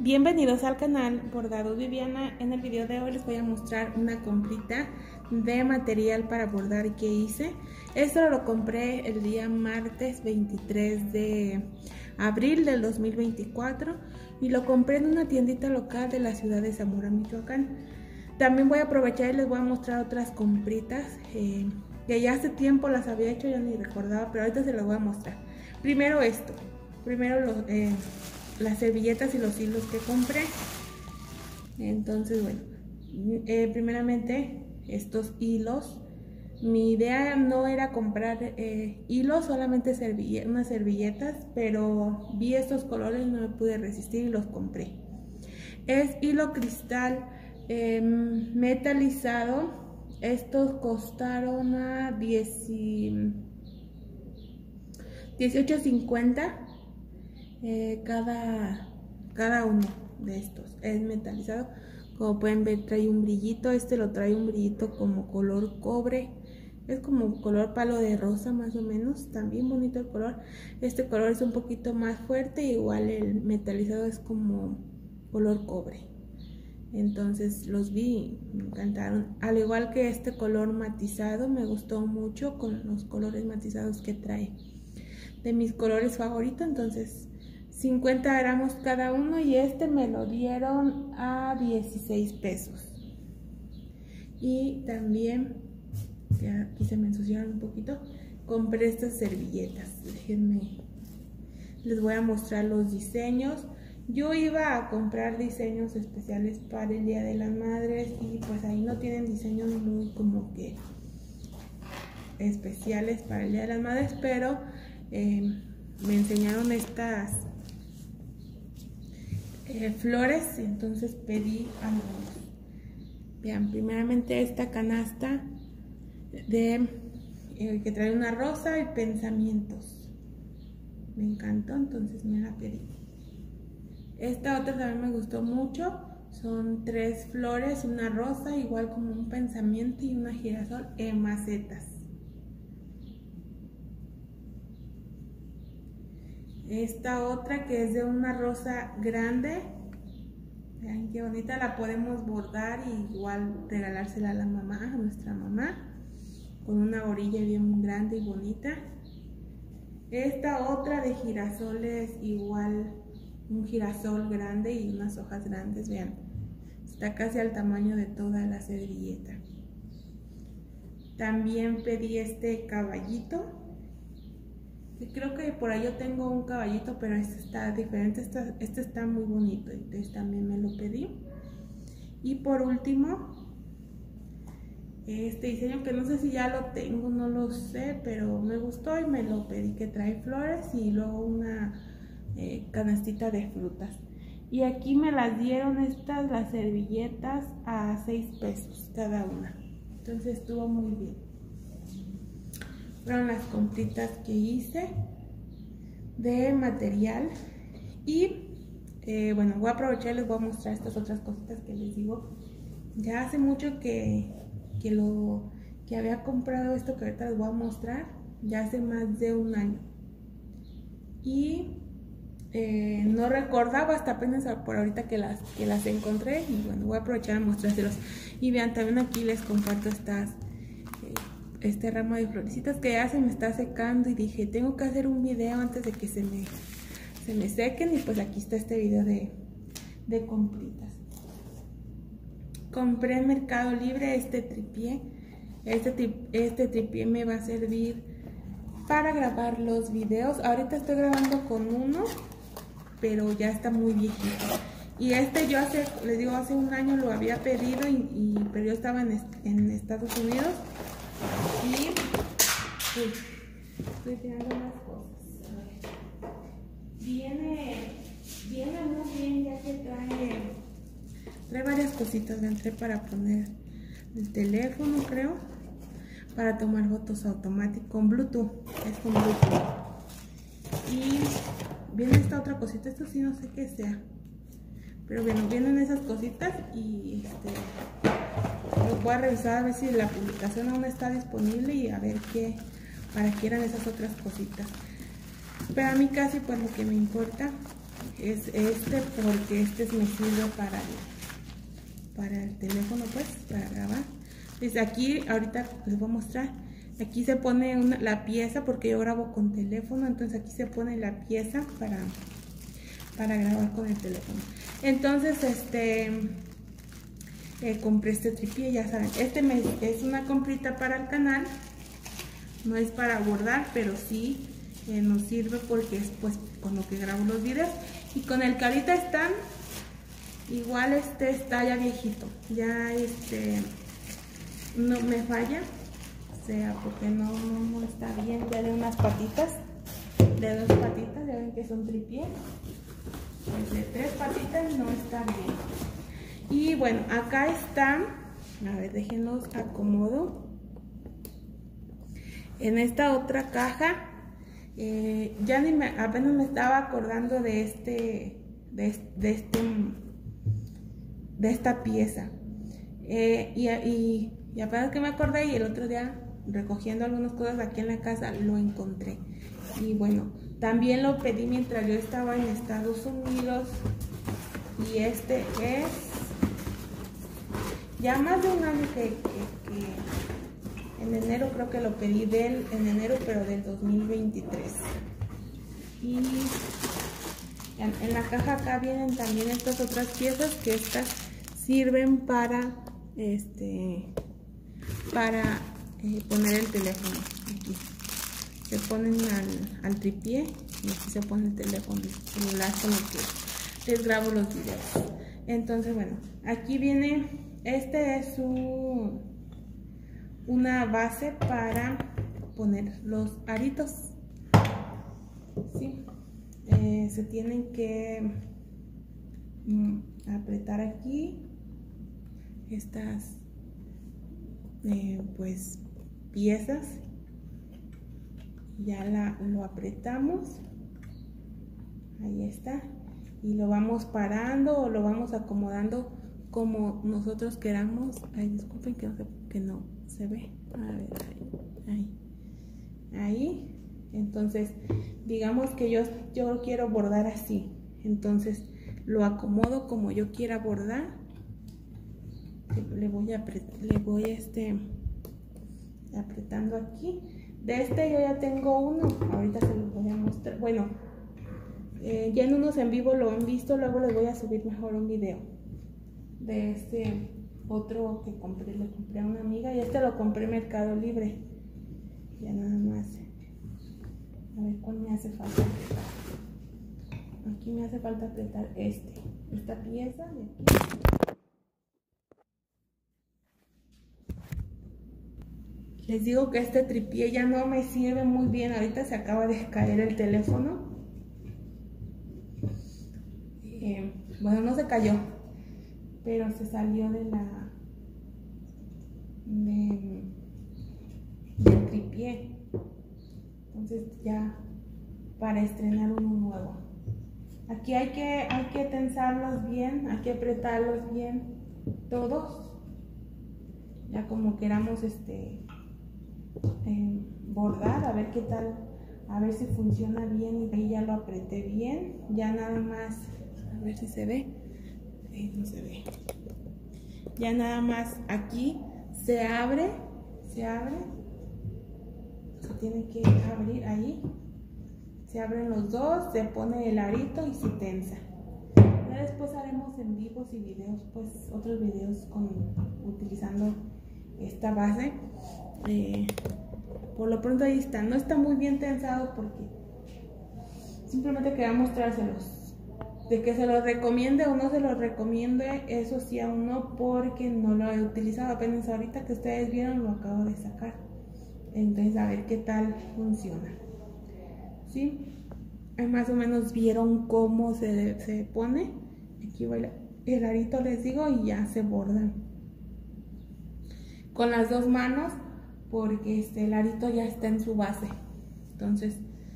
Bienvenidos al canal Bordado Viviana. En el video de hoy les voy a mostrar una comprita de material para bordar que hice. Esto lo compré el día martes 23 de abril del 2024 y lo compré en una tiendita local de la ciudad de Zamora, Michoacán. También voy a aprovechar y les voy a mostrar otras compritas que ya hace tiempo las había hecho, ya ni recordaba, pero ahorita se las voy a mostrar. Primero esto, las servilletas y los hilos que compré. Entonces, bueno, primeramente estos hilos. Mi idea no era comprar hilos, solamente unas servilletas, pero vi estos colores y no me pude resistir y los compré. Es hilo cristal metalizado. Estos costaron a $18.50 cada uno de estos. Es metalizado, como pueden ver trae un brillito. Este lo trae un brillito como color cobre, es como color palo de rosa más o menos. También bonito el color. Este color es un poquito más fuerte, igual el metalizado es como color cobre. Entonces los vi y me encantaron, al igual que este color matizado. Me gustó mucho con los colores matizados que trae, de mis colores favoritos. Entonces 50 gramos cada uno, y este me lo dieron a 16 pesos. Y también, ya aquí se me ensuciaron un poquito, compré estas servilletas. Déjenme, les voy a mostrar los diseños. Yo iba a comprar diseños especiales para el Día de las Madres y pues ahí no tienen diseños muy como que especiales para el Día de las Madres, pero me enseñaron estas flores, entonces pedí algunos. Vean, primeramente esta canasta que trae una rosa y pensamientos. Me encantó, entonces me la pedí. Esta otra también me gustó mucho. Son 3 flores, una rosa, igual como un pensamiento, y una girasol en macetas. Esta otra que es de una rosa grande. Vean qué bonita, la podemos bordar y igual regalársela a la mamá, a nuestra mamá, con una orilla bien grande y bonita. Esta otra de girasoles, igual un girasol grande y unas hojas grandes. Vean, está casi al tamaño de toda la servilleta. También pedí este caballito. Creo que por ahí yo tengo un caballito, pero este está diferente. Este está muy bonito, entonces también me lo pedí. Y por último, este diseño que no sé si ya lo tengo, no lo sé, pero me gustó y me lo pedí, que trae flores y luego una canastita de frutas. Y aquí me las dieron las servilletas a 6 pesos cada una. Entonces estuvo muy bien. Fueron las compritas que hice de material. Y bueno, voy a aprovechar y les voy a mostrar estas otras cositas que les digo. Ya hace mucho que había comprado esto que ahorita les voy a mostrar. Ya hace más de un año. Y no recordaba hasta apenas por ahorita que las encontré. Y bueno, voy a aprovechar a mostrárselos. Y vean, también aquí les comparto este ramo de florecitas que ya se me está secando, y dije, tengo que hacer un video antes de que se me sequen. Y pues aquí está este video de compritas. Compré en Mercado Libre este tripié. Este tripié me va a servir para grabar los videos. Ahorita estoy grabando con uno, pero ya está muy viejito. Y yo hace un año lo había pedido, pero yo estaba en Estados Unidos. Y estoy tirando unas cosas. Viene muy bien, ya que trae varias cositas. Entré para poner el teléfono, creo, para tomar fotos automáticas con Bluetooth. Es con Bluetooth. Y viene esta otra cosita. Esto sí no sé qué sea, pero bueno, vienen esas cositas. Y los voy a revisar a ver si la publicación aún está disponible y a ver para qué eran esas otras cositas. Pero a mí casi pues lo que me importa es este, porque este me sirve para el teléfono, pues, para grabar. Desde aquí, ahorita les voy a mostrar. Aquí se pone la pieza, porque yo grabo con teléfono, entonces aquí se pone la pieza para grabar con el teléfono. Entonces, compré este tripié, ya saben. Es una comprita para el canal, no es para bordar, pero sí nos sirve porque es pues con lo que grabo los videos. Y con el que ahorita están, igual está ya viejito, ya no me falla, o sea, porque no está bien, ya de unas patitas, de 2 patitas, ya ven que es un tripié, pues de 3 patitas no está bien. Y bueno, acá están, a ver, déjenlos acomodo. En esta otra caja, apenas me estaba acordando de esta pieza. Y apenas que me acordé, y el otro día recogiendo algunas cosas aquí en la casa lo encontré. Y bueno, también lo pedí mientras yo estaba en Estados Unidos. Y este es ya más de un año que en enero creo que lo pedí en enero, pero del 2023. Y en la caja acá vienen también estas otras piezas, que estas sirven para poner el teléfono. Aquí se ponen al tripié y aquí se pone el teléfono celular con el que les grabo los videos. Entonces, bueno, aquí viene, es una base para poner los aritos, ¿sí? Se tienen que apretar aquí estas pues piezas. Ya lo apretamos, ahí está, y lo vamos parando o lo vamos acomodando como nosotros queramos. Ay, disculpen que no se ve. A ver, ahí. Entonces, digamos que yo quiero bordar así, entonces lo acomodo como yo quiera bordar. Le voy apretando aquí. De yo ya tengo uno, ahorita se los voy a mostrar. Bueno, ya en unos en vivo lo han visto, luego les voy a subir mejor un video de este otro que compré. Le compré a una amiga y lo compré en Mercado Libre. Ya nada más, a ver cuál me hace falta apretar. Aquí me hace falta apretar esta pieza de aquí. Les digo que este tripié ya no me sirve muy bien. Ahorita se acaba de caer el teléfono. Bueno, no se cayó, pero se salió del tripié. Entonces ya para estrenar uno nuevo. Aquí hay que tensarlos bien, hay que apretarlos bien todos. Ya como queramos bordar, a ver qué tal, a ver si funciona bien. Y ahí ya lo apreté bien, ya nada más, a ver si se ve. No se ve. Ya nada más aquí se abre, se tiene que abrir ahí, se abren los dos, se pone el arito y se tensa. Ya después haremos en vivos y videos, pues otros videos utilizando esta base. Por lo pronto ahí está, no está muy bien tensado porque simplemente quería mostrárselos. De que se los recomiende o no se los recomiende, eso sí aún no, porque no lo he utilizado. Apenas ahorita que ustedes vieron lo acabo de sacar. Entonces a ver qué tal funciona. ¿Sí? Más o menos vieron cómo se pone. Aquí va el arito, les digo, y ya se bordan con las dos manos, porque el arito ya está en su base. Entonces,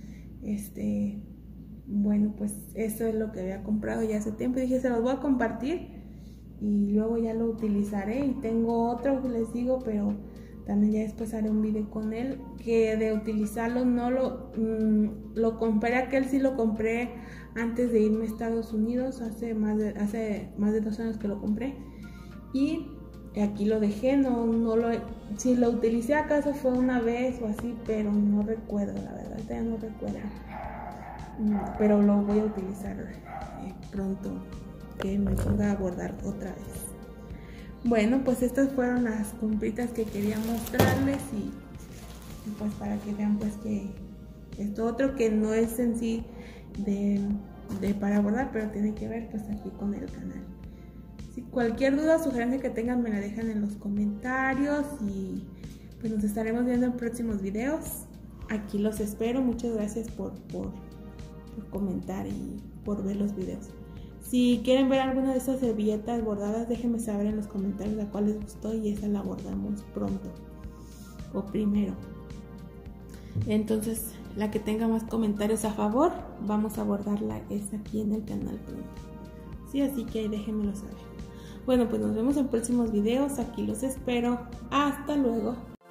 bueno, pues eso es lo que había comprado ya hace tiempo. Dije, se los voy a compartir y luego ya lo utilizaré. Y tengo otro que les digo, pero También ya después haré un video con él, que de utilizarlo no lo compré, aquel sí lo compré antes de irme a Estados Unidos, hace más de 2 años que lo compré, y aquí lo dejé, si lo utilicé acaso fue una vez o así, pero no recuerdo, la verdad, ya no recuerdo, pero lo voy a utilizar pronto, que me ponga a bordar otra vez. Bueno, pues estas fueron las compritas que quería mostrarles y pues para que vean pues que esto otro que no es en sí de para bordar, pero tiene que ver pues aquí con el canal. Si cualquier duda o sugerencia que tengan me la dejan en los comentarios y pues nos estaremos viendo en próximos videos. Aquí los espero, muchas gracias por comentar y por ver los videos. Si quieren ver alguna de esas servilletas bordadas, déjenme saber en los comentarios la cual les gustó y esa la bordamos pronto o primero. Entonces, la que tenga más comentarios a favor, vamos a bordarla es aquí en el canal pronto. Sí, así que déjenmelo saber. Bueno, pues nos vemos en próximos videos. Aquí los espero. Hasta luego.